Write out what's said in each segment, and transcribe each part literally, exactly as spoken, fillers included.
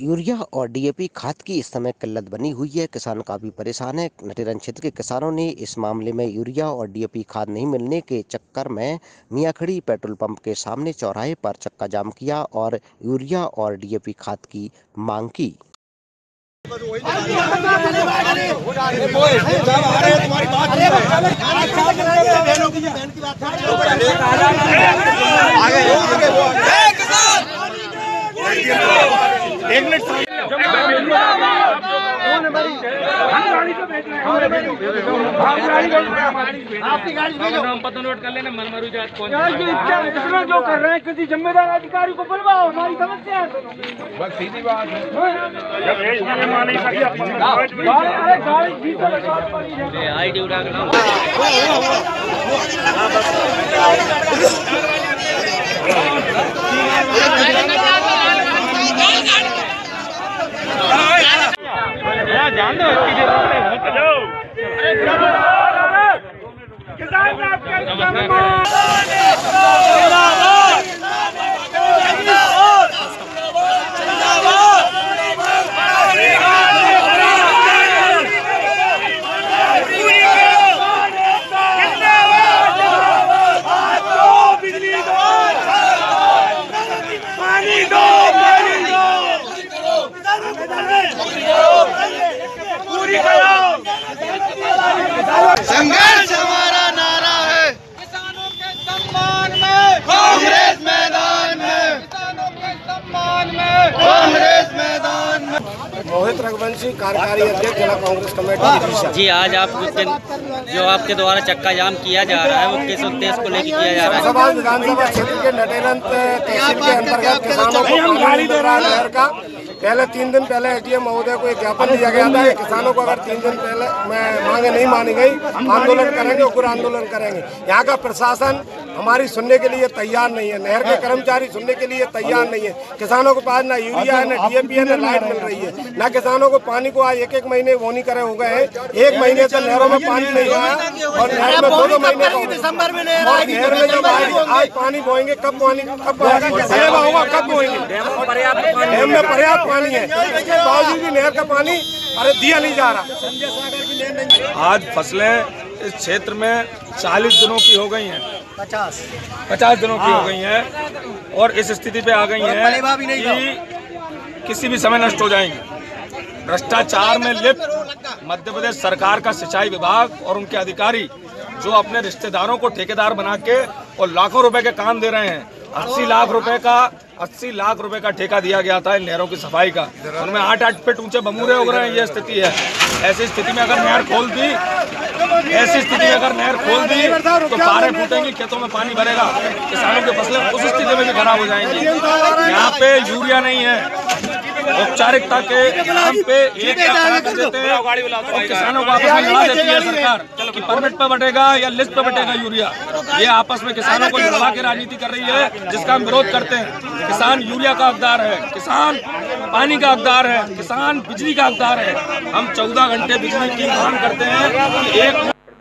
Urea और D A P खाद की इस समय किल्लत बनी हुई है। किसान काफी परेशान है। नटेरन क्षेत्र के किसानों ने इस मामले में यूरिया और डी ए पी खाद नहीं मिलने के चक्कर में मियाखड़ी पेट्रोल पंप के सामने चौराहे पर चक्का जाम किया और यूरिया और डी ए पी खाद की मांग की। एक मिनट आपकी गाड़ी भेजो, हम पता नोट कर लेना। मनमारू जात कौन इसमें जो कर रहे हैं, किसी जिम्मेदार अधिकारी को बुलवाओ, हमारी समस्या है। बस सीधी बात है, जब मान नहीं सकी आई डी उठा के जान दो संघर्ष हमारा नारा है। किसानों के सम्मान में कांग्रेस मैदान में, किसानों के सम्मान में कांग्रेस मैदान में। मोहित रघुवंशी, कार्यकारी अध्यक्ष जिला कांग्रेस कमेटी। जी, आज आप जो आपके द्वारा चक्का जाम किया जा रहा है वो किस उद्देश्य को लेकर किया जा रहा है? सभा विधानसभा क्षेत्र के नटेरन तहसील के अंतर्गत किसानों को पानी दे रहा है नहर का। पहले तीन दिन पहले एस डी एम महोदय को एक ज्ञापन दिया गया था कि किसानों को अगर तीन दिन पहले मैं मांगे नहीं मानी गई, आंदोलन करेंगे, उग्र आंदोलन करेंगे। यहाँ का प्रशासन हमारी सुनने के लिए तैयार नहीं है, नहर के कर्मचारी सुनने के लिए तैयार नहीं है। किसानों के पास ना यूरिया है, ना डी ए पी है, ना लाइट मिल रही है, ना किसानों को पानी को आज एक एक महीने वो नहीं करे हो गए हैं। एक महीने से नहरों में पानी नहीं आया और नहर में दो दो महीने दिसंबर में नहर में जब आज पानी बोएंगे, कब पानी कब होगा, कब बोएंगे? डैम में पर्याप्त पानी है, इसके बावजूद भी नहर का पानी अरे दिया नहीं जा रहा। आज फसलें इस क्षेत्र में चालीस दिनों की हो गई हैं, पचास पचास दिनों की हो गई हैं और इस स्थिति पे आ गई हैं कि किसी भी समय नष्ट हो जाएंगी। भ्रष्टाचार में लिप्त मध्य प्रदेश सरकार का सिंचाई विभाग और उनके अधिकारी जो अपने रिश्तेदारों को ठेकेदार बना के और लाखों रुपए के काम दे रहे हैं। अस्सी लाख रुपए का अस्सी लाख रुपए का ठेका दिया गया था इन नहरों की सफाई का, उनमें आठ आठ फीट ऊंचे बमूरे उग रहे हैं। ये स्थिति है। ऐसी स्थिति में अगर नहर खोल दी ऐसी स्थिति में अगर नहर खोल दी तो पारे फूटेंगी, खेतों में पानी भरेगा, किसानों की फसलें उस स्थिति में भी खराब हो जाएंगी। यहाँ पे यूरिया नहीं है, औपचारिकता के नाम पे एक खड़ा कर देते हैं और किसानों को आपस में लड़ा देती है सरकार कि परमिट पे बटेगा या लिस्ट पे बटेगा यूरिया। ये आपस में किसानों को लड़ा के राजनीति कर रही है, जिसका हम विरोध करते हैं। किसान यूरिया का हकदार है, किसान पानी का हकदार है, किसान बिजली का हकदार है। हम चौदह घंटे बिजली की मांग करते हैं कि एक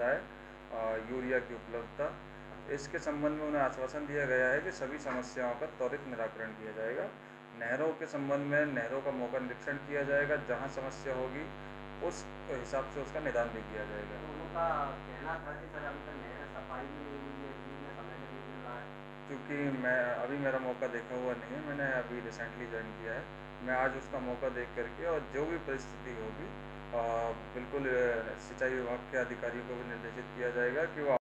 यूरिया की उपलब्धता, इसके संबंध में उन्हें आश्वासन दिया गया है कि सभी समस्याओं का त्वरित निराकरण किया जाएगा। नहरों के संबंध में नहरों का मौका निरीक्षण किया जाएगा, जहां समस्या होगी उस हिसाब से उसका निदान भी किया जाएगा। उनका कहना था कि सर अभी तक नहर सफाई भी नहीं हुई है, इसलिए समय नहीं मिल रहा है। क्योंकि मैं अभी मेरा मौका देखा हुआ नहीं है, मैंने अभी रिसेंटली ज्वाइन किया है। मैं आज उसका मौका देख करके और जो भी परिस्थिति होगी बिल्कुल सिंचाई विभाग के अधिकारियों को भी निर्देशित किया जाएगा कि वो